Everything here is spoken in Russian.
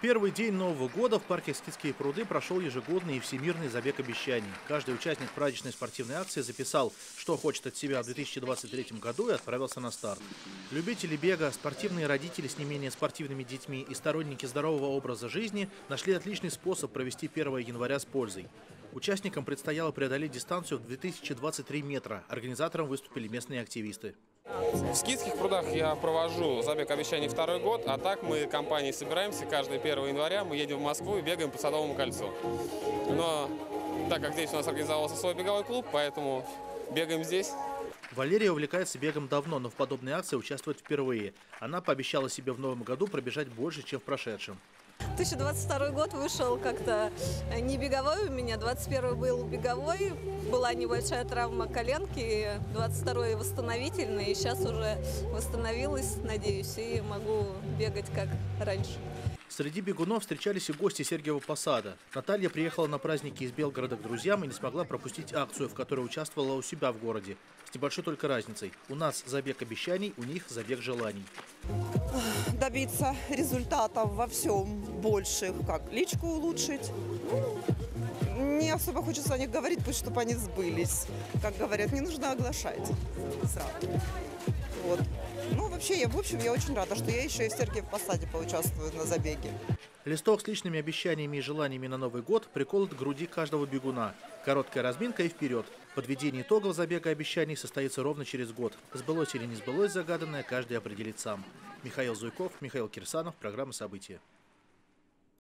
Первый день Нового года в парке «Скитские пруды» прошел ежегодный и всемирный забег обещаний. Каждый участник праздничной спортивной акции записал, что хочет от себя в 2023 году, и отправился на старт. Любители бега, спортивные родители с не менее спортивными детьми и сторонники здорового образа жизни нашли отличный способ провести 1 января с пользой. Участникам предстояло преодолеть дистанцию в 2023 метра. Организатором выступили местные активисты. В Скитских прудах я провожу забег обещаний второй год, а так мы компанией собираемся каждый 1 января, мы едем в Москву и бегаем по Садовому кольцу. Но так как здесь у нас организовался свой беговой клуб, поэтому бегаем здесь. Валерия увлекается бегом давно, но в подобной акции участвует впервые. Она пообещала себе в новом году пробежать больше, чем в прошедшем. 2022 год вышел как-то не беговой у меня, 21 был беговой, была небольшая травма коленки, 22 восстановительный, и сейчас уже восстановилась, надеюсь, и могу бегать как раньше. Среди бегунов встречались и гости Сергиева Посада. Наталья приехала на праздники из Белгорода к друзьям и не смогла пропустить акцию, в которой участвовала у себя в городе. С небольшой только разницей. У нас забег обещаний, у них забег желаний. Добиться результатов во всем больших, как личку улучшить. Не особо хочется о них говорить, пусть чтобы они сбылись. Как говорят, не нужно оглашать сразу. Вот. Ну, вообще, я очень рада, что я еще и в Сергиевом Посаде поучаствую на забеге. Листок с личными обещаниями и желаниями на Новый год приколот к груди каждого бегуна. Короткая разминка и вперед. Подведение итогов забега обещаний состоится ровно через год. Сбылось или не сбылось загаданное, каждый определит сам. Михаил Зуйков, Михаил Кирсанов, программа «События».